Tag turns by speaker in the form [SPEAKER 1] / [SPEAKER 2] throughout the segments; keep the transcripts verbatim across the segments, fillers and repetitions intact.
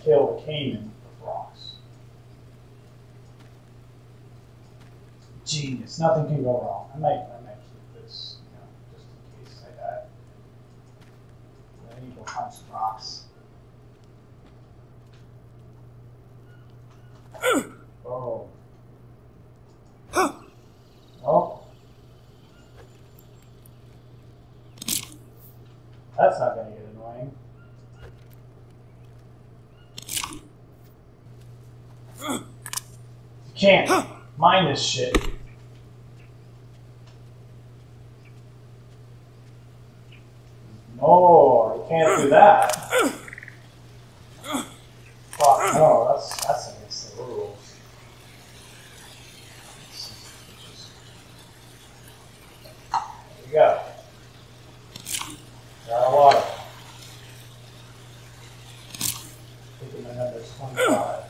[SPEAKER 1] kill the Cayman with rocks. Genius. Nothing can go wrong. I might, I might keep this, you know, just in case I die. I need to go find some rocks. Oh. Oh. That's not going to get annoying. You can't mine this shit. No, you can't do that. Fuck no, that's that's against the rules. There you go. Got a water. I think my number is twenty-five.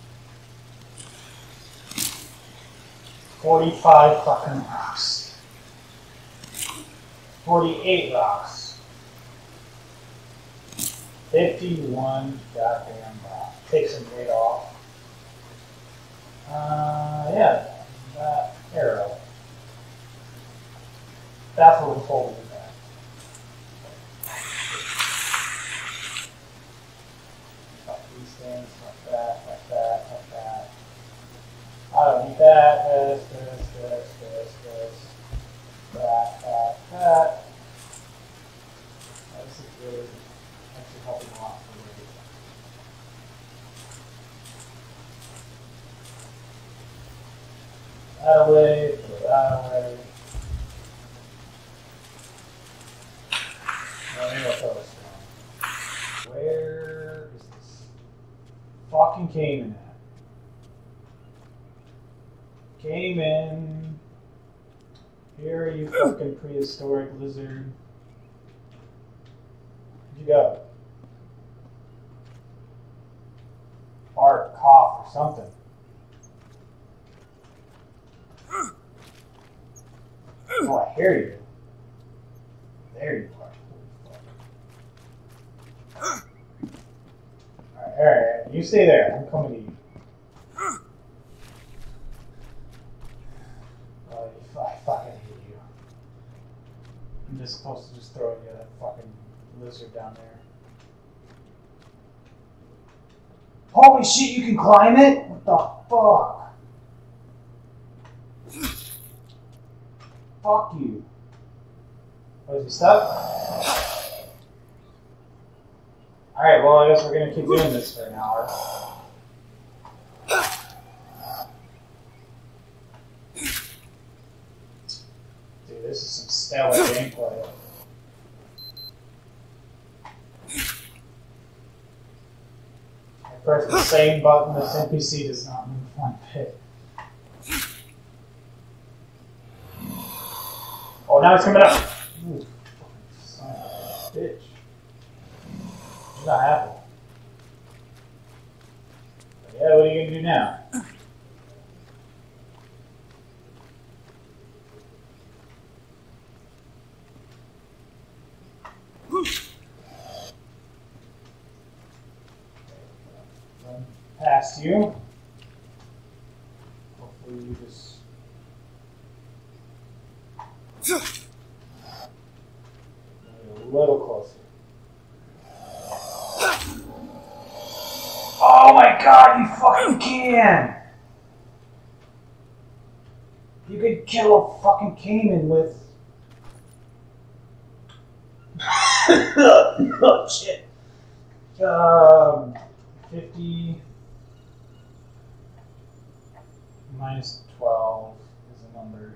[SPEAKER 1] forty-five fucking rocks. forty-eight rocks. fifty-one goddamn rocks. Take some weight off. Uh, yeah, that arrow. That's what was holding me back. Fuck these things, like that, like that, like that. I don't need that, this, this, this, this, this, that, that, that. This is really actually helping a lot for me. That away, throw that away. No, maybe I'll throw this down. Where is this fucking Cayman at? Cayman. Here you fucking prehistoric lizard. Where'd you go? Fart, cough, or something. Oh, I hear you. There you are. Alright, alright. You stay there. I'm coming to you. Oh, I fucking hate you. I'm just supposed to just throw you that fucking lizard down there. Holy shit, you can climb it? What the fuck? Fuck you. Oh, is he stuck? Alright, well, I guess we're gonna keep doing this for an hour. Dude, this is some stellar gameplay. I press the same button, this N P C does not move one bit. Oh, now it's coming up! Ooh, son of a bitch. What's not happening? Yeah, what are you gonna do now? Run past you. Hopefully you just... a little closer. Oh my god, you fucking can! You could kill a fucking Cayman with... oh shit. Um, fifty minus twelve is a number.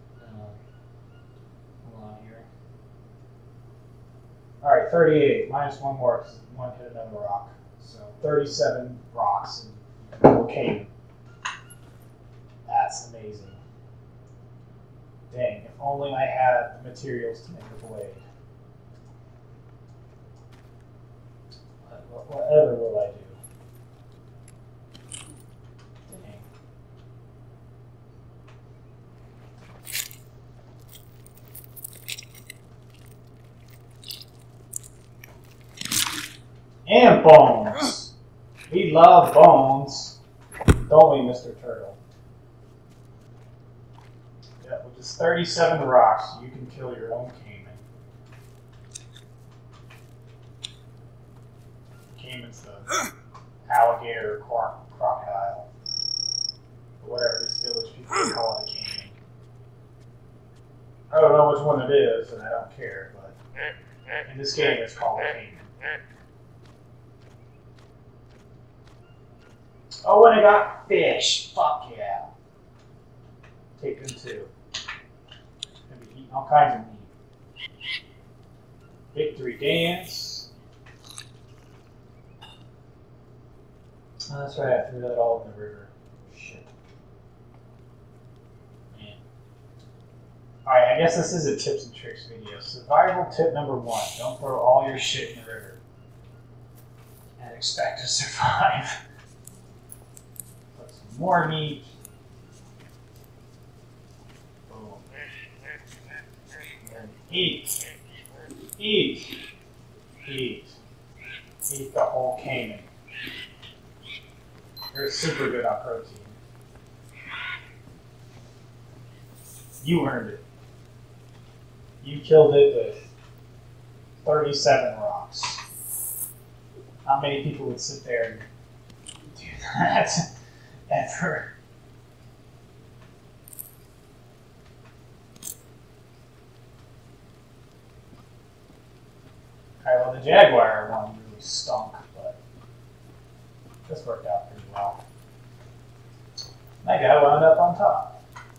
[SPEAKER 1] Alright, thirty-eight, minus one more, because one hit another rock. So, thirty-seven rocks and cocaine. That's amazing. Dang, if only I had the materials to make a blade. What, whatever will I do? And bones. We love bones, don't we, Mister Turtle? Yeah, with just thirty-seven rocks, you can kill your own caiman. Caiman's the alligator or crocodile. Or whatever these village people call it, a caiman. I don't know which one it is, and I don't care, but in this game it's called a caiman. Oh, and I got fish. Fuck yeah. Take them too. Gonna be eating all kinds of meat. Victory dance. Oh, that's right, I threw that all in the river. Shit. Man. Alright, I guess this is a tips and tricks video. Survival tip number one. Don't throw all your shit in the river. And expect to survive. Put some more meat. Boom. And then eat. Eat. Eat. Eat the whole caiman. You're super good on protein. You earned it. You killed it with thirty-seven rocks. How many people would sit there and do that ever? Alright, well, the Jaguar one really stunk, but this worked out pretty well. That guy wound up on top.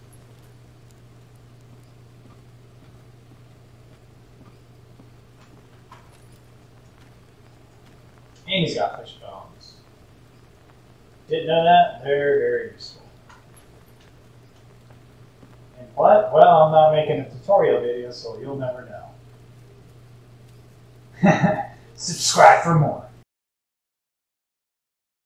[SPEAKER 1] And he's got fish bones. Didn't know that? Very, very useful. And what? Well, I'm not making a tutorial video, so you'll never know. Subscribe for more.